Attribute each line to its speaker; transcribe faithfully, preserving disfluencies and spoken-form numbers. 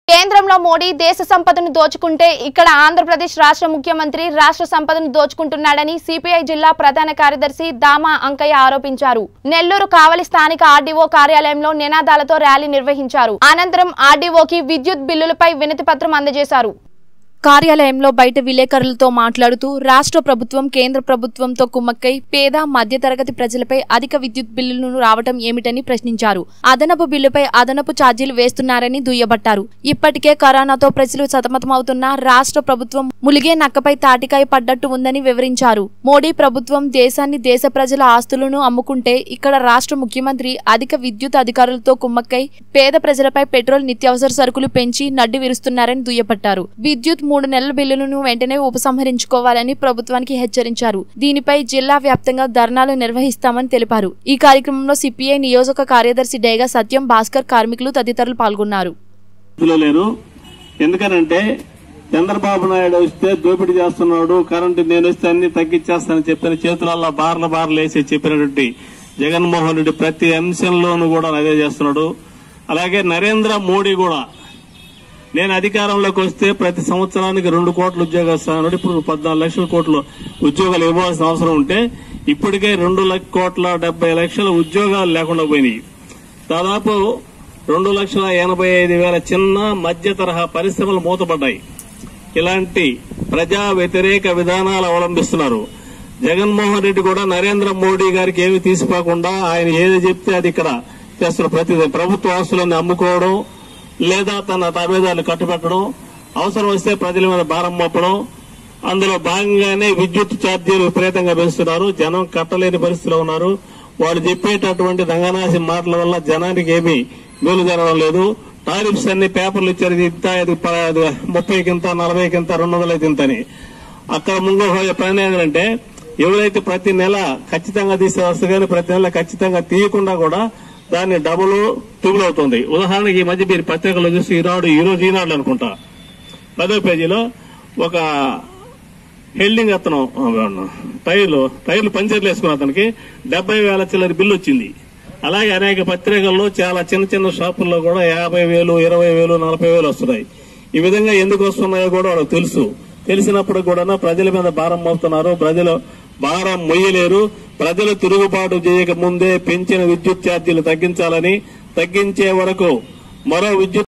Speaker 1: కేంద్రంలో మోడీ దేశ సంపదను దోచుకుంటే ఇక్కడ ఆంధ్రప్రదేశ్ రాష్ట్ర ముఖ్యమంత్రి రాష్ట్ర సంపదను దోచుకుంటున్నాడని సిపిఐ జిల్లా ప్రధాన కార్యదర్శి దామా అంకయ్య ఆరోపించారు. నెల్లూరు కావలి స్థానిక ఆర్డీఓ కార్యాలయంలో నినాదాలతో ర్యాలీ నిర్వహించారు. అనంతరం ఆర్డీఓకి విద్యుత్ బిల్లులపై వినతి పత్రం అందజేశారు. కార్యాలయంలో బయట విలేకరులతో మాట్లాడుతూ రాష్ట్ర ప్రభుత్వం కేంద్ర ప్రభుత్వంతో కుమ్మక్కై పేద మధ్యతరగతి ప్రజలపై అధిక విద్యుత్ బిల్లులను రావటం ఏమిటని ప్రశ్నించారు. అదనపు బిల్లుపై అదనపు ఛార్జీలు వేస్తున్నారని దుయ్యబట్టారు. ఇప్పటికే కరోనాతో ప్రజలు సతమతమవుతున్న రాష్ట్ర ప్రభుత్వం ములిగే నక్కపై తాటికాయ పడ్డట్టు ఉందని వివరించారు. మోడీ ప్రభుత్వం దేశాన్ని దేశ ప్రజల ఆస్తులను అమ్ముకుంటే ఇక్కడ రాష్ట్ర ముఖ్యమంత్రి అధిక విద్యుత్ అధికారులతో కుమ్మక్కై పేద ప్రజలపై పెట్రోల్ నిత్యావసర సరుకులు పెంచి నడ్డి విరుస్తున్నారని దుయ్యబట్టారు. విద్యుత్ మూడు నెలల బిల్లులను వెంటనే ఉపసంహరించుకోవాలని ప్రభుత్వానికి హెచ్చరించారు. దీనిపై జిల్లా వ్యాప్తంగా ధర్నాలు నిర్వహిస్తామని తెలిపారు. ఈ కార్యక్రమంలో సిపిఐ నియోజక కార్యదర్శి డేగా సత్యం, భాస్కర్, కార్మికులు తదితరులు పాల్గొన్నారు.
Speaker 2: ఎందుకనంటే చంద్రబాబు నాయుడు వస్తే దోపిడీ చేస్తున్నాడు, కరెంటు నేను వస్తే అన్ని తగ్గించేస్తానని చెప్పిన చేతులలో బార్ల బార్లు వేసి చెప్పినటువంటి జగన్మోహన్ రెడ్డి ప్రతి అంశంలోనూ కూడా అదే చేస్తున్నాడు. అలాగే నరేంద్ర మోడీ కూడా నేను అధికారంలోకి వస్తే ప్రతి సంవత్సరానికి రెండు కోట్ల ఉద్యోగాలు ఇస్తాను, ఇప్పుడు పద్నాలుగు లక్షల కోట్లు ఉద్యోగాలు ఇవ్వాల్సిన అవసరం ఉంటే ఇప్పటికే రెండు కోట్ల డెబ్బై లక్షల ఉద్యోగాలు లేకుండా పోయినాయి. దాదాపు రెండు లక్షల ఎనభై ఐదు వేల చిన్న మధ్య తరహా పరిశ్రమలు మూతపడ్డాయి. ఇలాంటి ప్రజా వ్యతిరేక విధానాలు అవలంబిస్తున్నారు. జగన్మోహన్ రెడ్డి కూడా నరేంద్ర మోడీ గారికి ఏమి తీసిపోకుండా ఆయన ఏది చెప్తే అది ఇక్కడ చేస్తున్న ప్రతి ప్రభుత్వ ఆస్తులను అమ్ముకోవడం లేదా తన తాబేదారులు కట్టుబెట్టడం, అవసరం వస్తే ప్రజల మీద భారం మోపడం, అందులో భాగంగానే విద్యుత్ ఛార్జీలు విపరీతంగా పెంచుతున్నారు. జనం కట్టలేని పరిస్థితిలో ఉన్నారు. వాళ్ళు చెప్పేటటువంటి దంగనాసి మాటల వల్ల జనానికి ఏమీ మేలు జరగడం లేదు. టారిఫ్స్ అన్ని పేపర్లు ఇచ్చారు, ఇంత ముప్పైకింత నలభైకింత రెండు వందలైతే ఇంతని. అక్కడ ముందు పని ఏంటంటే ఎవరైతే ప్రతి నెల ఖచ్చితంగా తీసే వస్తుంది కానీ ప్రతి నెల ఖచ్చితంగా తీయకుండా కూడా దాన్ని డబుల్ ట్రిబుల్ అవుతుంది. ఉదాహరణకి ఈ మధ్య మీరు పత్రికల్లో చూసి ఈనాడు ఈ రోజు ఈనాడు అనుకుంటా పదో పేజీలో ఒక హెల్డింగ్ అతను టైర్లు టైర్లు పంచర్లు వేసుకున్న అతనికి డెబ్బై వేల చిల్లర బిల్లు వచ్చింది. అలాగే అనేక పత్రికల్లో చాలా చిన్న చిన్న షాపుల్లో కూడా యాభై వేలు ఇరవై వేలు నలభై వేలు వస్తున్నాయి. ఈ విధంగా ఎందుకు వస్తున్నాయో కూడా వాళ్ళకి తెలుసు. తెలిసినప్పుడు కూడా ప్రజల మీద భారం మోపుతున్నారు. ప్రజలు భారం మొయ్యలేరు. ప్రజలు తిరుగుబాటు చేయక ముందే పెంచిన విద్యుత్ ఛార్జీలు తగ్గించాలని, తగ్గించే వరకు మరో విద్యుత్